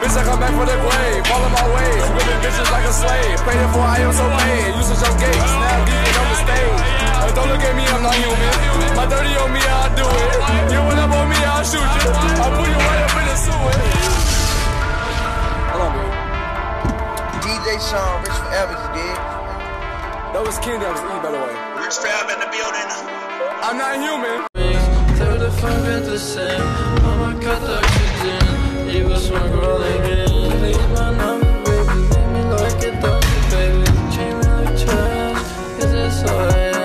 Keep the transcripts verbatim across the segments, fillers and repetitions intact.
bitch, I come back for the grave. Follow my ways, whipping bitches like a slave. Praying for I am so paid. Used to jump gates, now I'm geeking on the stage. Uh, don't look at me, I'm not human. My dirty on me, I'll do it. You went up on me, I'll shoot you. I'll put you right up in the sewer. Hold on, man. D J Sean, Rich Forever, you dig? That was King, that was E, by the way. Rich Forever in the building. I'm not human. thirty-five at the same. Mama cut the oxygen. He was smoke rolling in. Leave my number, baby. Leave me like a donkey, baby. Treat me like trash, cause that's all I am.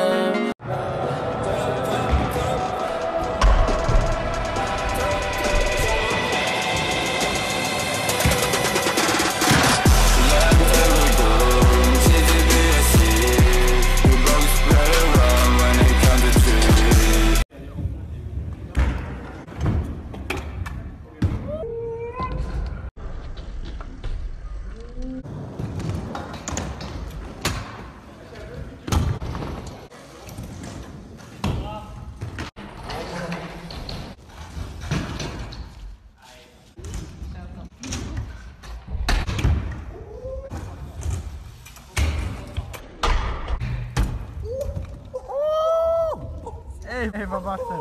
Hey, hey, vad vatten.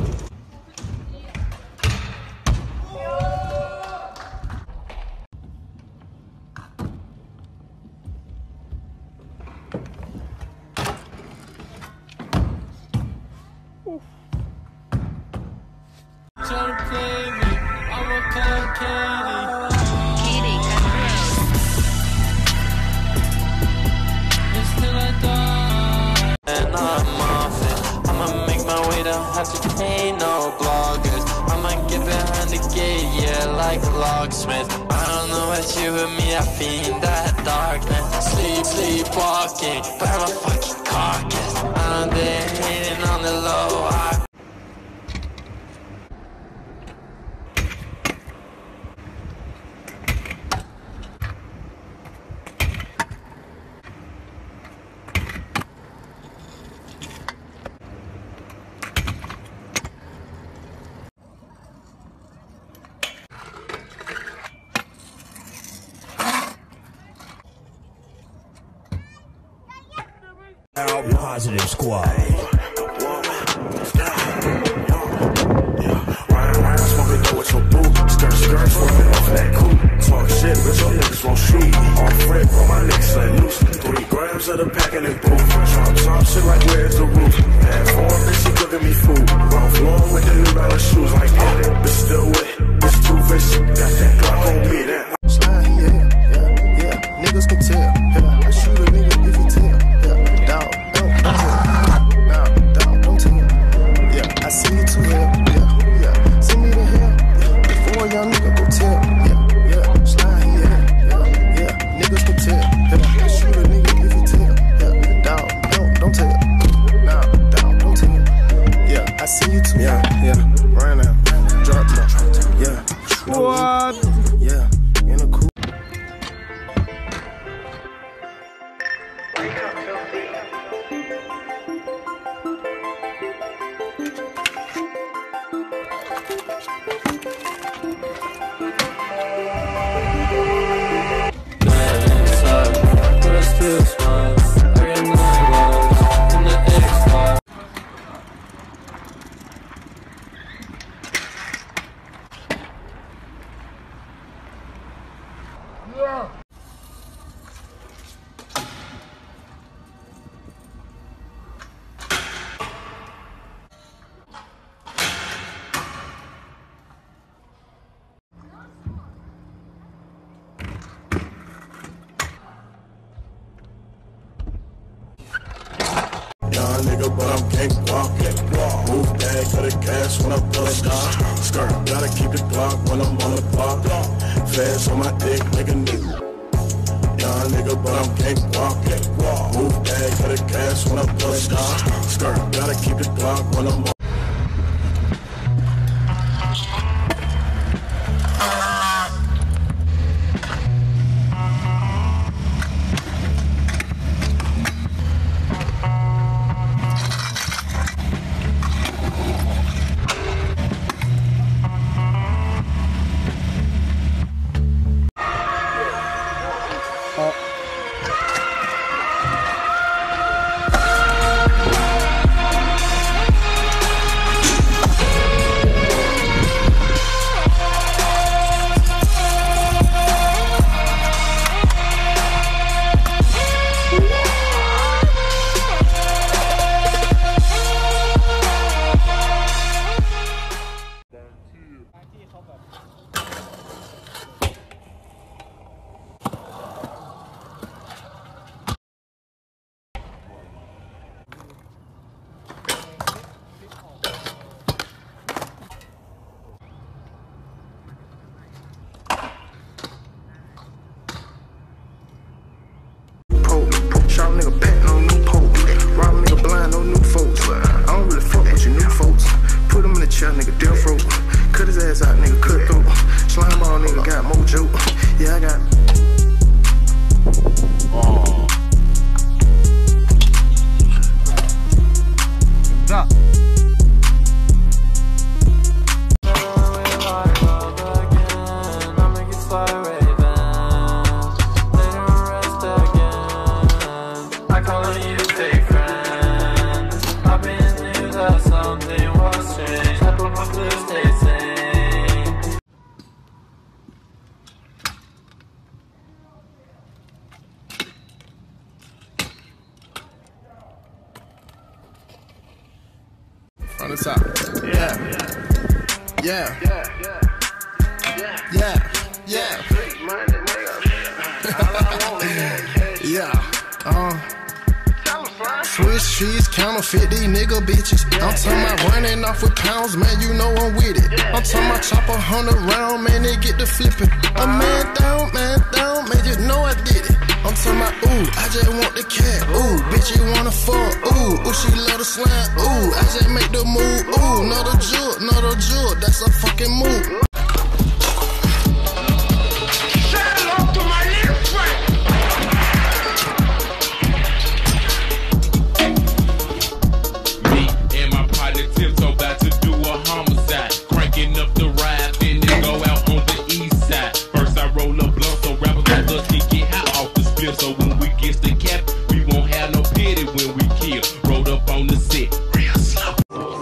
Try to play me, I'ma call Katie. Katie, And still I die. And I'm off it. I'ma make my way down, have to pay no bloggers. I'ma get behind the gate, yeah, like a locksmith. I don't know about you, but me, I fiend that darkness. Sleep, sleepwalking, but I'm a fucking carcass. I know they're hating on the low. I Positive Squad. Skirt, skirt, swerving off that coupe. Talk shit, but your niggas won't shoot. Off red, bro, my niggas let loose. Three grams of the pack and they proof. Drop top shit like where's the roof? Half form, bitch, she cooking me food. Ralph Lauren with the New Balance shoes like that. Bitch still wet, bitch too fishy. Got that Glock on me, that. Slide, yeah, yeah, yeah. Niggas can tell. Yeah, I shoot a nigga if he tell. Yeah, dog, don't, don't tell. Nah, dog, don't tell. Yeah, I see you too hell. Yeah, yeah. Send me the hell. Before young nigga go tell, yeah, yeah, slide, yeah, yeah, yeah, niggas can tell, yeah, I shoot a nigga if he tell, yeah, dog, don't, don't tell, nah, dog, don't tell, yeah, I see you too, yeah, yeah, right now, drop top, yeah, what, yeah, in a cool. Nigga, but I'm can't walk it. Move bag for the gas when I bust off. Skirt, gotta keep the Glock when I'm on the block. Fast on my dick, like a nigga. Young nigga, but I'm can't walk it. Move bag for the gas when I bust off. Skirt, gotta keep the Glock when I'm on. got a nigga death row. Cut his ass out, nigga, cut through. Slime ball nigga got mojo. Yeah, I got. Oh. Stop. On the top. Yeah. Yeah. Yeah. Yeah. Yeah. Yeah. Yeah. Uh. Swiss cheese, counterfeit these nigga bitches. I'm talking about running off with pounds, man, you know I'm with it. I'm talking about chop a hundred round, man, they get to flipping. A man down, man down, man, just know I did it. I'm talking about, ooh, I just want the cat, ooh, bitch, you wanna fuck, ooh, ooh, she love the slime, ooh, I just make the move, ooh, not a jewel, not a jewel, that's a fucking move. So when we get the cap, we won't have no pity when we kill. Rolled up on the set, real slow.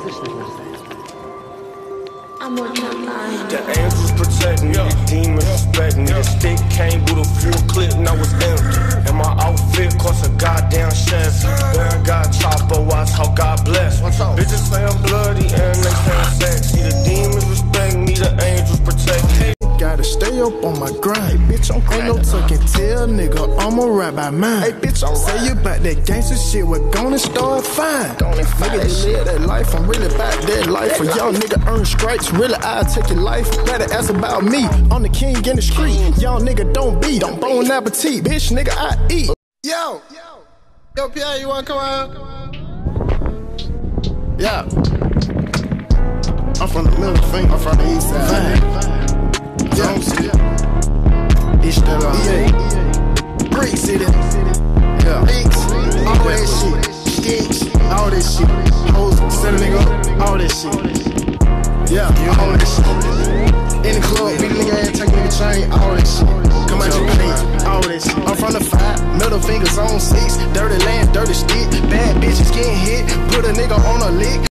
I'm on your line. The angels protect me, the demons respect me. The stick came with a full clip, now it's empty. And my outfit cost a goddamn Chevy. Then got chopper, watch how God bless. Bitches say I'm bloody and they say I'm sexy. The demons respect me, the angels protect me. Gotta stay up on my grind. Hey, bitch, I'm ain't no tucking tail, nigga. I'ma ride by mine. Hey, bitch, I'm say you about that gangster shit. We're gonna start fine. Gonna nigga, just live that life. I'm really about that life. For y'all nigga earn stripes, really I'll take your life. Better ask about me. I'm the king in the street. Y'all nigga don't be. Don't bon appetit, bitch, nigga, I eat. Yo, yo, Pierre, you wanna come out? Yeah. I'm from the middle finger. I'm from the east side. Fine. Yeah. It's the E A. Great City. Yeah. Links. All that shit. Skinks. All that shit. Hoes. Set a nigga up. All that shit. Yeah. All that shit. In the club, beat a nigga ass, take a nigga chain. All that shit. Come out your page. All that shit. I'm from the five. Middle fingers on six. Dirty land, dirty stick. Bad bitches getting hit. Put a nigga on a lick.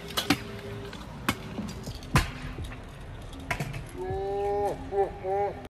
Oh, oh, oh.